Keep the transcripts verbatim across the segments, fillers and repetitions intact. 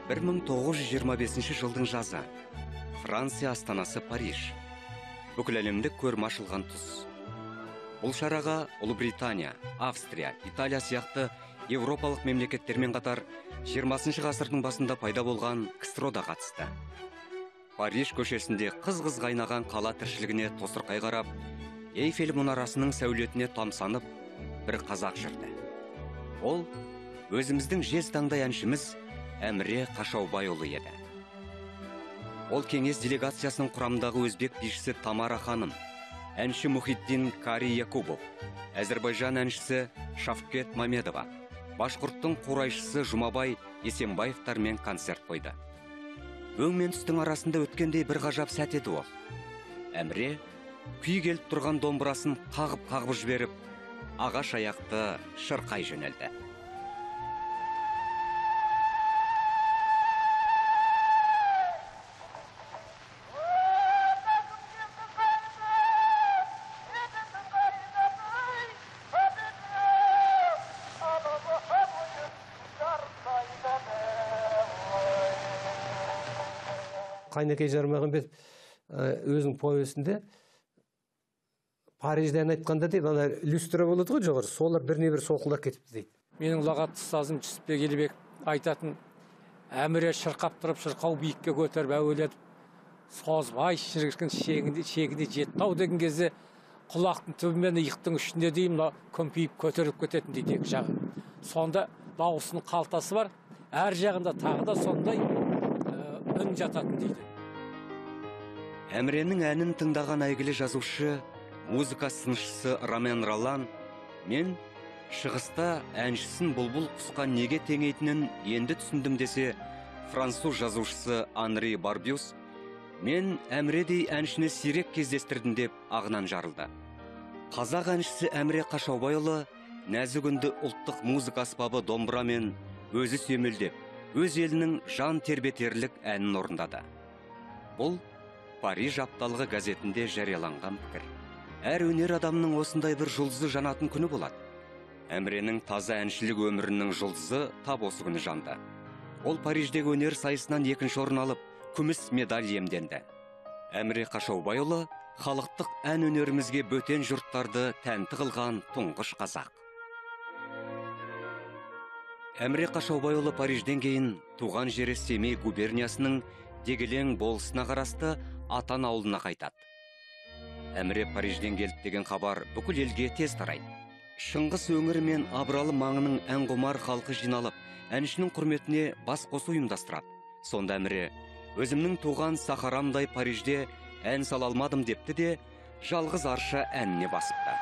бір мың тоғыз жүз жиырма бесінші жылдың жазы. Франция астанасы Париж. Бүкіл әлемдік көрме ашылған тұс. Бұл шараға Ұлыбритания, Австрия, Италия сияқты Европалық мемлекеттермен қатар жиырмасыншы ғасырдың басында пайда болған КСРО да қатысты. Париж көшесінде қыз-қыз қайнаған қала тіршілігіне тосырқай қарап, Эйфель мұнарасының сәулетіне тамсанып, бір қазақ жүрді. Ол өзіміздің жез таңдай әншіміз Әміре Қашаубайұлы еді. Ол кеңес делегациясының құрамындағы өзбек бишісі Тамара ханым, әнші Мұхиддин Кари Якубов, Әзірбайжан әншісі Шавкет Мамедова, башқұрттың қурайшысы Жұмабай Есенбаевтармен концерт қойды. Өң мен түстің арасында өткендей бір ғажап сәт еді ол. Әміре күй келіп тұрған домбырасын қағып-қағып жіберіп, ағаш аяқты шырқай жөнелді. Қайнекей Жармағанбет өзінің повесінде Парижден айтқанда дейді, ана люстра болады ғой жоғары, солар біріне бір солқылдап кетіпті дейді. Менің ұлағатты сазым Жүсіпбек Елебек айтатын, Әміре шырқап тұрып шырқау биікке көтеріп әуелетіп, созбай шіркін шегінде жетті-ау деген кезде құлақтың түбімен иықтың үстінде деймін, көмпиіп көтеріп кететін дейді екі жағы. Сонда дауысының қалтасы бар, әр жағында тағы да сондай үн жататын дейді. Әміренің әнін тыңдаған әйгілі жазушы, музыка сыншысы Ромен Ролан, мен шығыста әншісін бұлбұл құсқа неге теңейтінін енді түсіндім десе, француз жазушысы Анри Барбюс, мен Әміредей әншіні сирек кездестірдім деп ағынан жарылды. Қазақ әншісі Әміре Қашаубайұлы нәзік үнді ұлттық музыка аспабы домбырамен өзі сүйемелдеп, өз елінің жан тербетерлік әнін орындады. Бұл Париж апталығы газетінде жарияланған пікір. Әр өнер адамның осындай бір жұлдызы жанатын күні болады. Әміренің таза әншілік өмірінің жұлдызы тап осы күні жанды. Ол Париждегі өнер сайысынан екінші орын алып, күміс медаль иемденді. Әміре Қашаубайұлы халықтық ән өнерімізге бөтен жұрттарды тәнті қылған тұңғыш қазақ. Әміре Қашаубайұлы Парижден кейін туған жері Семей губерниясының Дегелең болысына қарасты Атан ауылына қайтады. Әміре Парижден келді деген хабар бүкіл елге тез тарайды. Шыңғыс өңірі мен Абралы маңының әнқұмар халқы жиналып, әншінің құрметіне бас қосу ұйымдастырады. Сонда Әміре өзімнің туған Сахарамдай Парижде ән сала алмадым депті де, жалғыз арша әніне басыпты.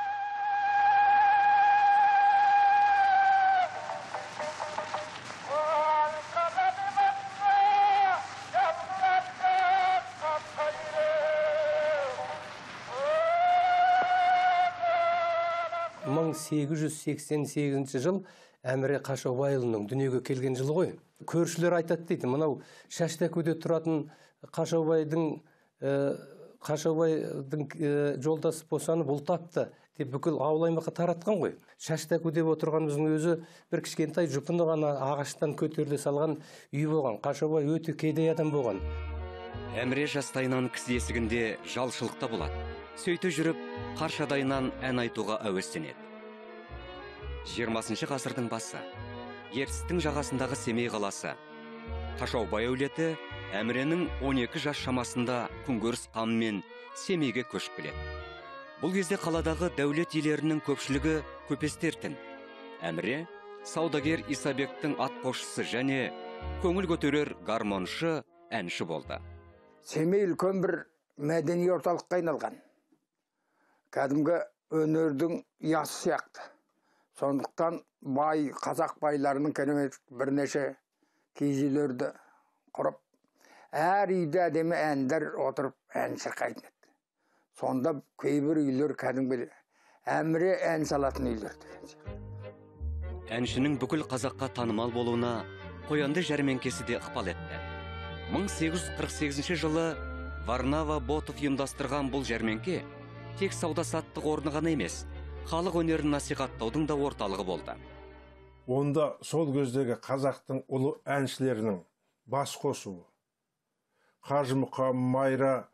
мың сегіз жүз сексен сегізінші жыл Әміре Қашаубайұлының дүниеге келген жылы ғой. Көршілер айтады дейді, мынау Шаштакөде тұратын Қашаубайдың Қашаубайдың жолдасы босанып ұл тапты деп бүкіл ауыл аймаққа таратқан ғой. Шаштакөде отырғанымыздың өзі бір кішкентай жұпыны ғана ағаштан көтеріле салған үй болған. Қашаубай өте кедей адам болған. Әміре жастайынан кісі есігінде жалшылықта болады. Сөйті жүріп, қаршадайынан ән айтуға әуестенеді. жиырмасыншы ғасырдың басы. Ертістің жағасындағы Семей қаласы. Қашаубай әулеті Әміренің он екі жас шамасында күнкөріс қамымен Семейге көшіп келеді. Бұл кезде қаладағы дәулет иелерінің көпшілігі көпестердің. Әміре саудагер Исабектің атқосшысы және көңіл көтерер гармоншы, әнші болды. Семей үлкен бір мәдени орталыққа айналған. Кәдімгі өнердің ясы сияқты. Сондықтан бай, қазақ байларының керемет бірнеше киіз үйлерді құрып, әр үйде әдемі әндер отырып ән шырқайтын еді. Сонда кейбір үйлер кәдімгі Әміре ән салатын үйлер деген сияқты. Әншінің бүкіл қазаққа танымал болуына қоянды жәрмеңкесі де ықпал етті. мың сегіз жүз қырық сегізінші жылы Варнава Ботов ұйымдастырған бұл жәрмеңке тек сауда-саттық орны ғана емес, халық өнерін насихаттаудың да орталығы болды. Онда сол кездегі қазақтың ұлы әншілерінің бас қосуы. Қажымұқан Майра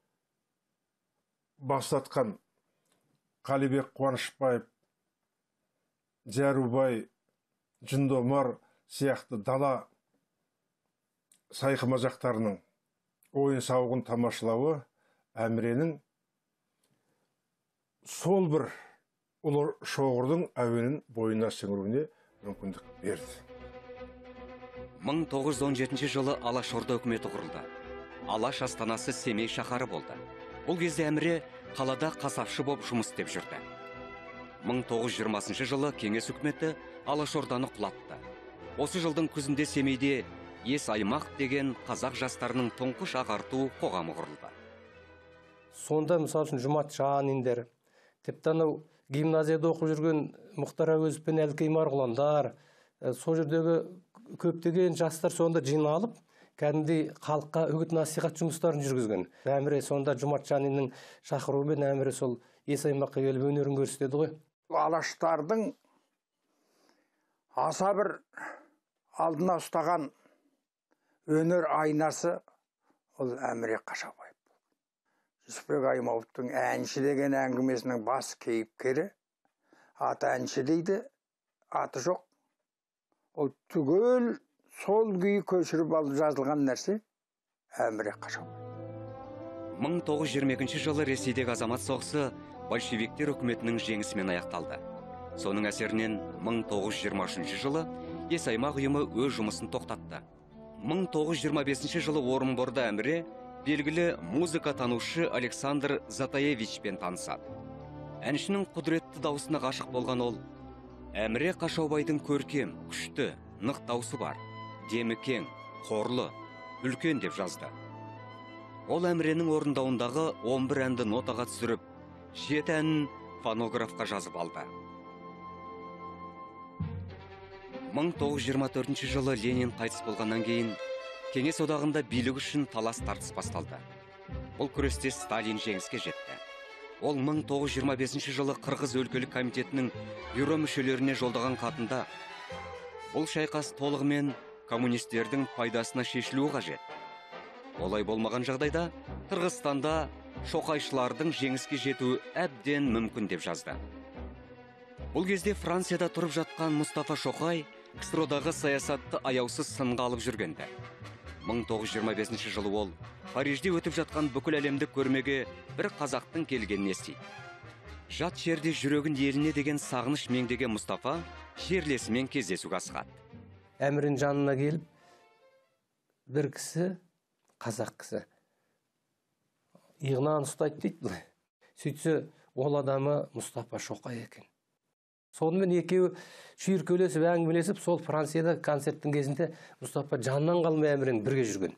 бастатқан Қалибек Қуанышбаев, Жәрубай, Жындомар сияқты дала сайқымазақтарының ойын сауығын тамашалауы Әміренің сол бір ұлы шоғырдың әуенін бойына сіңіруіне мүмкіндік берді. мың тоғыз жүз он жетінші жылы Алашорда үкіметі құрылды. Алаш астанасы Семей шаһары болды. Бұл кезде Әміре қалада қасапшы болып жұмыс істеп жүрді. мың тоғыз жүз жиырмасыншы жылы Кеңес үкіметі Алашорданы құлатты. Осы жылдың күзінде Семейде Ес аймақ деген қазақ жастарының тұңғыш ағарту қоғамы құрылды. Сонда мысалы үшін Жұмат Жаниндер, тіпті анау гимназияда оқып жүрген Мұхтар Әуезов пен Әлкей Марғұландар, сол жердегі көптеген жастар сонда жиналып, кәдімгідей халыққа үгіт насихат жұмыстарын жүргізген. Әміре сонда Жұмат Жаниннің шақыруымен Әміре сол Ес аймаққа келіп өнерін көрсетеді ғой. Алаштардың аса бір алдына ұстаған өнер айнасы ол Әміре Қашаубаев. Жүсіпбек Аймауытовтың әнші деген әңгімесінің бас кейіпкері, аты әнші дейді, аты жоқ. Ол түгел сол күйі көшіріп алып жазылған нәрсе Әміре Қашаубаев. мың тоғыз жүз жиырма екінші жылы Ресейдегі азамат соғысы большевиктер үкіметінің жеңісімен аяқталды. Соның әсерінен мың тоғыз жүз жиырма үшінші жылы Ес аймақ ұйымы өз жұмысын тоқтатты. мың тоғыз жүз жиырма бесінші жылы Орынборда Әміре белгілі музыка танушы Александр Затаевичпен танысады. Әншінің құдіретті даусына ғашық болған ол, Әміре Қашаубайдың көркем, күшті, нық даусы бар, демі кең, қорлы, үлкен деп жазды. Ол Әміренің орындауындағы он бір әнді нотаға түсіріп, жеті әнін фонографқа жазып алды. мың тоғыз жүз жиырма төртінші жылы Ленин қайтыс болғаннан кейін Кеңес одағында билік үшін талас тартыс басталды. Бұл күресте Сталин жеңіске жетті. Ол мың тоғыз жүз жиырма бесінші жылы Қырғыз өлкелік комитетінің бюро мүшелеріне жолдаған хатында бұл шайқас толығымен коммунистердің пайдасына шешілуі қажет. Олай болмаған жағдайда Қырғызстанда шоқайшылардың жеңіске жетуі әбден мүмкін деп жазды. Бұл кезде Францияда тұрып жатқан Мұстафа Шоқай ксро-дағы саясатты аяусыз сынға алып жүргенді. мың тоғыз жүз жиырма бесінші жылы ол Парижде өтіп жатқан бүкіл әлемдік көрмеге бір қазақтың келгенін естиді. Жат жерде жүрегін еліне деген сағыныш меңдеген Мұстафа жерлесімен кездесуге асығады. Әмірен жанына келіп, бір кісі, қазақ кісі, иығынан ұстайды дейді. Сөйтсе, ол адамы Мұстафа Шоқай екен. Сонымен екеуі шүйіркелесіп, әңгімелесіп, сол Францияда концерттің кезінде Мұстафа жаннан қалмай Әмірен бірге жүрген.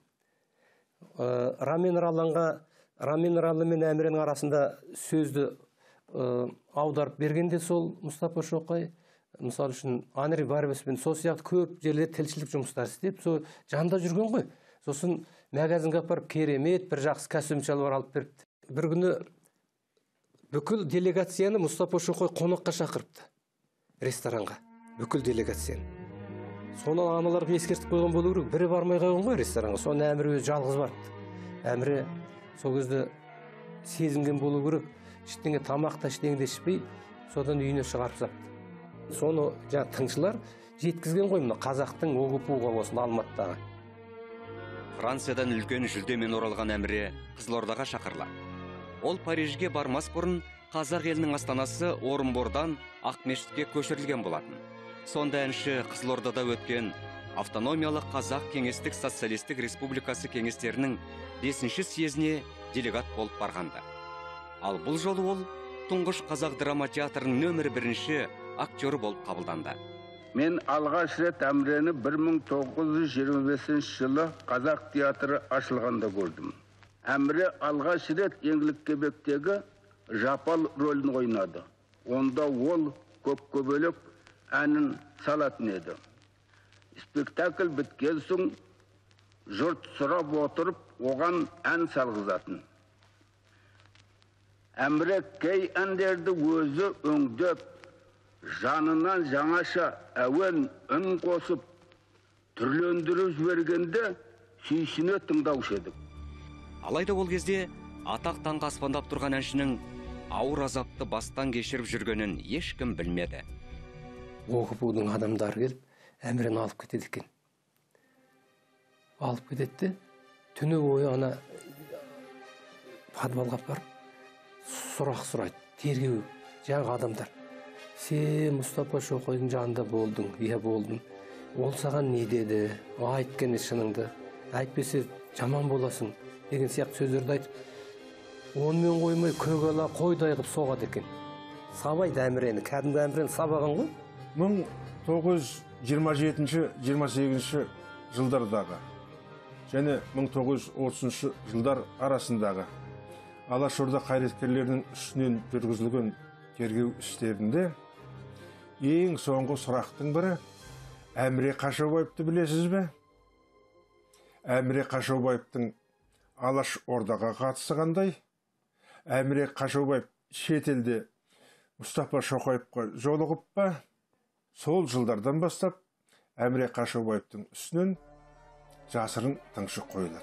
Рамен Ралланға, Рамен Раллы мен Әміренің арасында сөзді аударып бергенде сол Мұстафа Шоқай, мысалы үшін Анри Барбеспен сол сияқты көп жерлерде тілшілік жұмыстар істеп, сол жанда жүрген ғой. Сосын магазинге апарып керемет бір жақсы костюм шалбар алып беріпті. Бір күні бүкіл делегацияны Мұстафа Шоқай қонаққа шақырыпты. Ресторанға, бүкіл делегацияны. Соны аналарға ескертіп қойған болу керек, бірі бармай қойған ғой ресторанға. Соны Әміре өзі жалғыз барды. Әміре сол кезде сезінген болу керек, ештеңе тамақта ештеңе ішпей, содан үйіне шығарып салыпты. Соны жаңа тыңшылар жеткізген ғой мына қазақтың ОГПУ-ға осыны Алматыдағы. Франциядан үлкен жүлдемен оралған Әміре Қызылордаға шақырылады. Ол Парижге бармас бұрын қазақ елінің астанасы Орынбордан Ақмешітке көшірілген болатын. Сонда әнші Қызылордада өткен автономиялық қазақ кеңестік социалистік республикасы кеңестерінің бесінші съезіне делегат болып барғанды. Ал бұл жолы ол тұңғыш қазақ драма театрының нөмір бірінші актері болып қабылданды. Мен алғаш рет Әмірені бір мың тоғыз жүз жиырма бесінші жылы қазақ театры ашылғанда көрдім. Әміре алғаш рет еңлік кебектегі Жапал рөлін ойнады. Онда ол көк-көбелек әнін салатын еді. Спектакль біткен соң жұрт сұрап отырып, оған ән салғызатын. Әміре кей әндерді өзі өңдеп, жанынан жаңаша әуен үн қосып, түрлендіріп жібергенде сүйсіне тыңдаушы едік. Алайда ол кезде атақ таңға аспандап тұрған әншінің ауыр азапты бастан кешіріп жүргенін ешкім білмеді. Оқып-удың адамдары келіп, Әмірені алып кетеді екен. Алып кетеді, түні бойы ана подвалға барып, сұрақ сұрайды, тергеу, жаңағы адамдар. Сен Мұстапа Шоқайдың жанында болдың, иә болдың. Ол саған не деді, айткені шыныңды, әйтпесе жаман боласың деген сияқты сөздерді айтып, онымен қоймай көгала қойдай қылып соғады екен. Сабайды Әмірені, кәдімгі Әмірені сабаған ғой. мың тоғыз жүз жиырма жетінші жиырма сегізінші жылдардағы және мың тоғыз жүз отызыншы жылдар арасындағы Алашорда қайраткерлерінің үстінен жүргізілген тергеу істерінде ең соңғы сұрақтың бірі Әміре Қашаубаевты білесіз бе? Әміре Қашаубаевтың Алашордаға қатысы қандай? Әміре Қашаубаев шетелде Мұстапа Шоқайевқа жолығып па? Сол жылдардан бастап Әміре Қашаубаевтың үстінен жасырын тыңшы қойылады.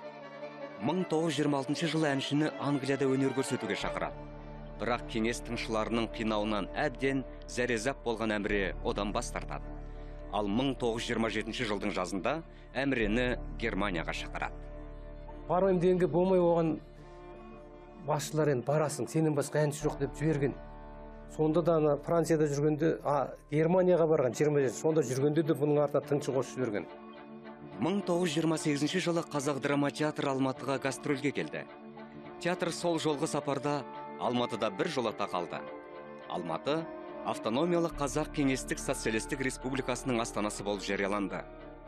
мың тоғыз жүз жиырма алтыншы жылы әншіні Англияда өнер көрсетуге шақырады. Бірақ кеңес тыңшыларының қинауынан әбден зәрезап болған Әміре одан бас тартады. Ал мың тоғыз жүз жиырма жетінші жылдың жазында Әмірені Германияға шақырады. Бармайым дегенге болмай оған басшылар енді барасың, сенен басқа әнші жоқ деп жіберген. Сонда да ана Францияда жүргенде, а Германияға барған жиырма жетінші, сонда жүргенде де бұның артына тыңшы қосып жіберген. мың тоғыз жүз жиырма сегізінші жылы Қазақ драма театры Алматыға гастрольге келді. Театр сол жолғы сапарда Алматыда бір жолата қалды. Алматы автономиялық Қазақ кеңестік социалистік республикасының астанасы болып жарияланды.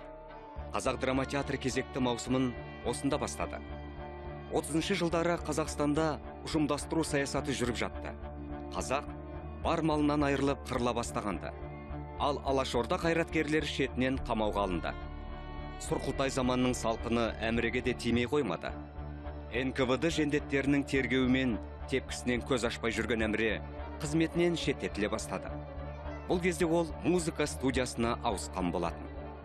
Қазақ драма театры кезекті маусымын осында бастады. отызыншы жылдары Қазақстанда ұжымдастыру саясаты жүріп жатты. Қазақ бар малынан айырылып қырыла бастағанды. Ал Алашорда қайраткерлері шетінен қамауға алынды. Сұрқылтай заманның салқыны Әміреге де тимей қоймады. эн ка вэ дэ жендеттерінің тергеуімен тепкісінен көз ашпай жүрген Әміре қызметінен шеттетіле бастады. Бұл кезде ол музыка студиясына ауысқан болатын.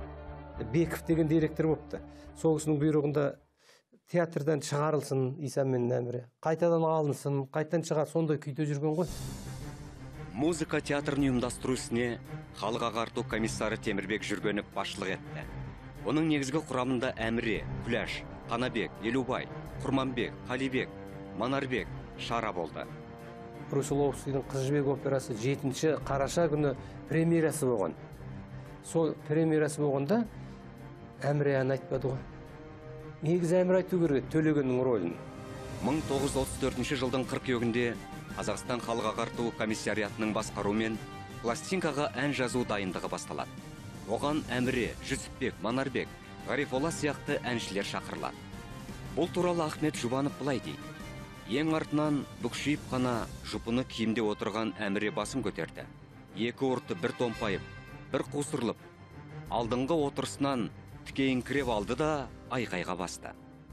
Беков деген директор болыпты. Сол кісінің бұйрығында театрдан шығарылсын Иса мен Әміре. Қайтадан алынсын, қайтадан шығар, сондай күйде жүрген ғой. Музыка театрын ұйымдастыру ісіне халық ағарту комиссары Темірбек Жүргенов басшылық етті. Оның негізгі құрамында Әміре, Күләш, Қанабек, Елубай, Құрманбек, Қалибек, Манарбек, Шара болды. Брусиловскийдің Қыз жібек операсы жетінші қараша күні премьерасы болған. Сол премьерасы болғанда Әміре ән айтпады ғой. Негізі Әміре айту керек Төлегеннің рөлін. мың тоғыз жүз отыз төртінші жылдың қыркүйегінде Қазақстан халық ағарту комиссариатының басқаруымен пластинкаға ән жазу дайындығы басталады. Оған Әміре, Жүсіпбек, Манарбек, Ғарифолла сияқты әншілер шақырылады. Бұл туралы Ахмет Жұбанов былай дейді: ең артынан бүкшиіп қана жұпыны киімде отырған Әміре басын көтерді. Екі ұрты бір томпайып, бір қусырылып, алдыңғы отырысынан тікейіңкіреп алды да айқайға басты.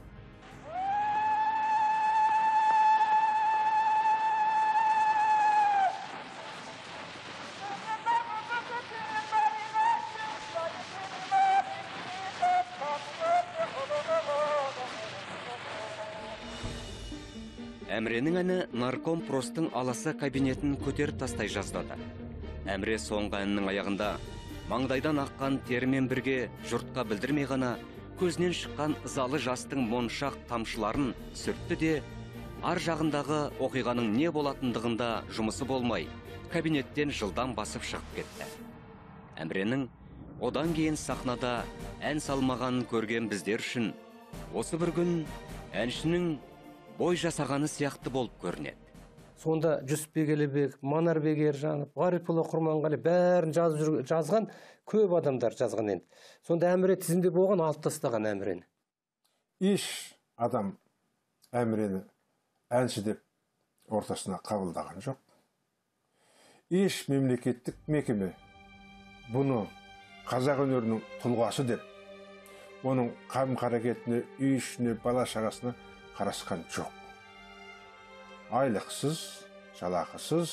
Әміренің әні нарком простың аласа кабинетін көтеріп тастай жаздады. Әміре соңғы әннің аяғында маңдайдан аққан терімен бірге жұртқа білдірмей ғана көзінен шыққан ызалы жастың моншақ тамшыларын сүртті де, ар жағындағы оқиғаның не болатындығында жұмысы болмай, кабинеттен жылдан басып шығып кетті. Әміренің одан кейін сахнада ән салмағанын көрген біздер үшін осы бір күн әншінің бой жасағаны сияқты болып көрінеді. Сонда Жүсіпбек Елебек, Манарбек Ержанов, Ғарифолла Құрманғали бәрін жазып жазған көп адамдар жазған енді. Сонда Әміре тізімде болған, алып тастаған Әмірені. Еш адам Әмірені әнші деп ортасына қабылдаған жоқ. Еш мемлекеттік мекеме бұны қазақ өнерінің тұлғасы деп, оның қам-қарекетіне, үй ішіне, бала шағасына қарасқан жоқ. Айлықсыз, жалақысыз,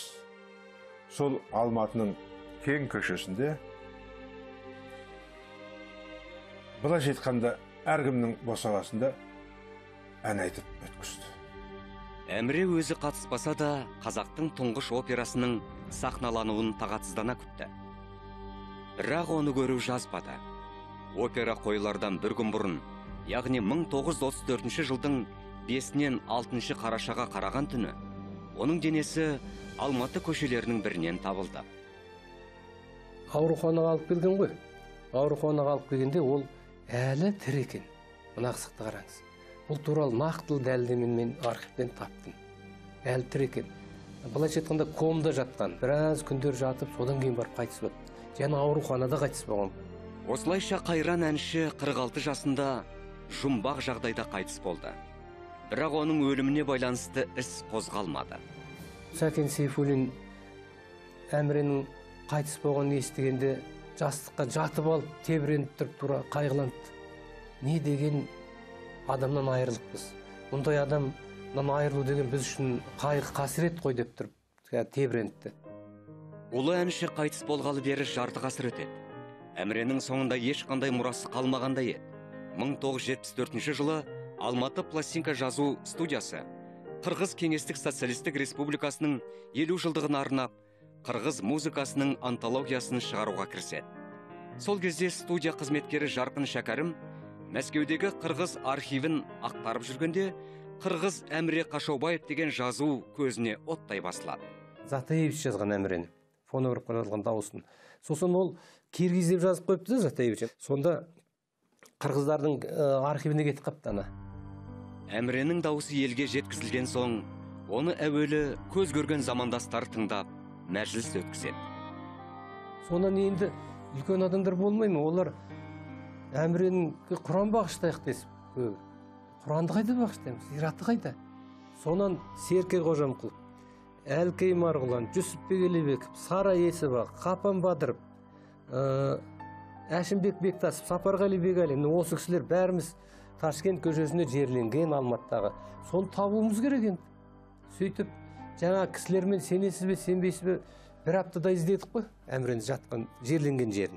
сол Алматының кең көшесінде Былайша айтқанда әркімнің босағасында ән айтып өткізді. Әміре өзі қатыспаса да қазақтың тұңғыш операсының сахналануын тағатсыздана күтті. Бірақ оны көру жазбады. Опера қойылардан бір күн бұрын, яғни мың тоғыз жүз отыз төртінші жылдың бесінен алтыншы қарашаға қараған түні, оның денесі Алматы көшелерінің бірінен табылды. Ауруханаға алып келген ғой. Ауруханаға алып келгенде ол әлі тірі екен. Мына қысықты қараңыз. Бұл туралы нақтылы дәлелдемені мен архивтен таптым. Әлі тірі екен. Былайша айтқанда комда жатқан, біраз күндер жатып, содан кейін барып қайтыс болды. Және ауруханада қайтыс болған. Осылайша қайран әнші қырық алты жасында жұмбақ жағдайда қайтыс болды. Бірақ оның өліміне байланысты іс қозғалмады. Сәкен Сейфуллин Әміренің қайтыс болғанын естігенде жастыққа жатып алып, тебіреніп тұрып тура қайғыланды. Не деген адамнан айырылыппыз. Мұндай адамнан айырылу деген біз үшін қайғы қасірет қой деп тұрып тебіренді. Ұлы әнші қайтыс болғалы бері жарты ғасыр өтеді. Әміренің соңында ешқандай мұрасы қалмағандай еді. мың тоғыз жүз жетпіс төртінші жылы Алматы пластинка жазу студиясы Қырғыз Кеңестік Социалистік Республикасының елу жылдығын арнап, қырғыз музыкасының антологиясын шығаруға кіріседі. Сол кезде студия қызметкері Жарқын Шәкәрім Мәскеудегі қырғыз архивін ақтарып жүргенде, қырғыз Әміре Қашаубаев деген жазу көзіне оттай басылады. Затаевич жазған Әмірені, фонографқа жазылған дауысын. Сосын ол киргиз деп жазып қойыпты да Затаевич. Сонда қырғыздардың архивіне кетіп қапты ана. Әміренің дауысы елге жеткізілген соң, оны әуелі көз көрген замандастар тыңдап, мәжіліс өткізеді. Сонан енді үлкен адамдар болмай ма? Олар Әміренің Құран бағыштайық десіп, Құранды қайда бағыштаймыз? Зираты қайда? Сонан Серке Қожамқұлов, Әлкей Марғұлан, Жүсіпбек Елебеков, Сара Есібақ, Қапан Бадыров, Әшімбек Бектасов, Сапарғали Бегалин, осы кісілер бәріміз Ташкент көшесіне жерленген Алматыдағы. Соны табуымыз керек енді. Сөйтіп, жаңа кісілермен сенесіз бе, сенбейсіз бе, бір аптада іздедік қой, Әмірен жатқан жерленген жерін.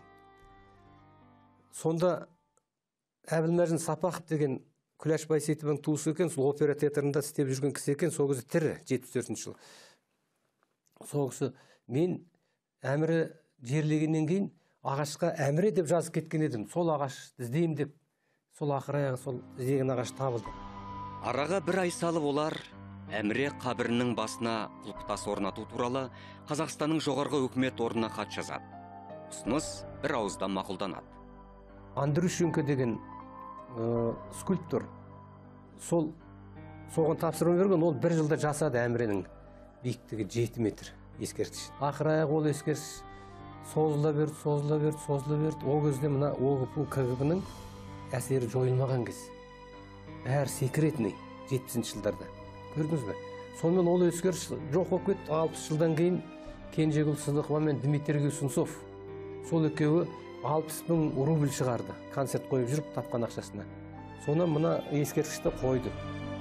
Сонда Әбілмәжін Сапақов деген Күләш Байсейітованың туысы екен, сол опера театрында істеп жүрген кісі екен, сол кезде тірі, жетпіс төртінші жыл. Сол кісі, мен Әміре жерлегеннен кейін ағашқа Әміре деп жазып кеткен едім. Сол ағашты іздеймін деп, сол ақыр аяғы сол іздеген ағаш табылды. Араға бір ай салып олар Әміре қабірінің басына құлпытас орнату туралы Қазақстанның жоғарғы өкімет орнына хат жазады. Ұсыныс бір ауыздан мақұлданады. Андрющенко деген скульптор, сол соған тапсырма берген, ол бір жылда жасады. Әміренің биіктігі жеті метр ескерткіш. Ақыр аяғы ол ескерткіш созыла берді, созыла берді, созыла берді. Ол кезде мына ОГПУ КГБ-ның әсері жойылмаған кез. Бәрі секретный жетпісінші жылдарда. Көрдіңіз бе? Сонымен ол ескерткіш жоқ болып кетті. алпыс жылдан кейін Кенжегүл Сыдықова мен Дмитрий Гусунцов сол екеуі алпыс мың рубль шығарды. Концерт қойып жүріп тапқан ақшасына. Соны мына ескерткішті қойды.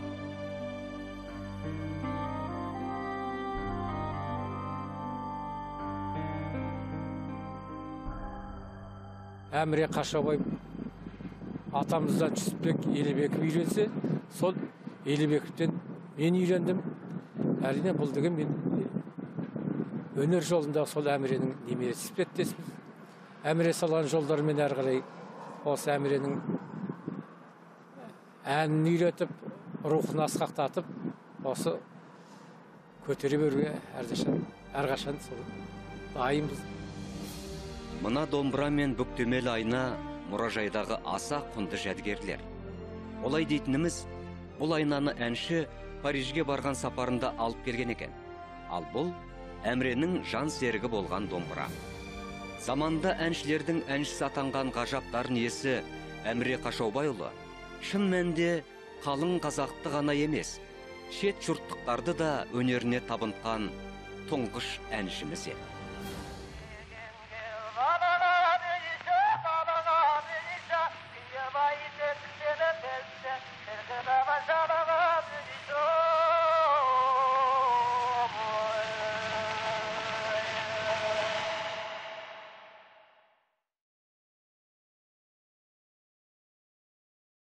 Әміре Қашаубаев атамыздан Жүсіпбек Елебеков үйленсе, сол Елебековтен мен үйлендім. Әрине бұл деген мен өнер жолында сол Әміренің немересі іспеттеспіз. Әміре салған жолдарымен әрі қарай осы Әміренің әнін үйретіп, рухын асқақтатып, осы көтере беруге әрқашан сол дайынбыз. Мына домбыра мен бүктемел айна мұражайдағы аса құнды жәдігерлер. Олай дейтініміз, бұл айнаны әнші Парижге барған сапарында алып келген екен. Ал бұл Әміренің жан серігі болған домбыра. Заманда әншілердің әншісі атанған ғажаптардың иесі Әміре Қашаубайұлы шын мәнінде қалың қазақты ғана емес, шет жұрттықтарды да өнеріне табынтқан тұңғыш әншіміз еді.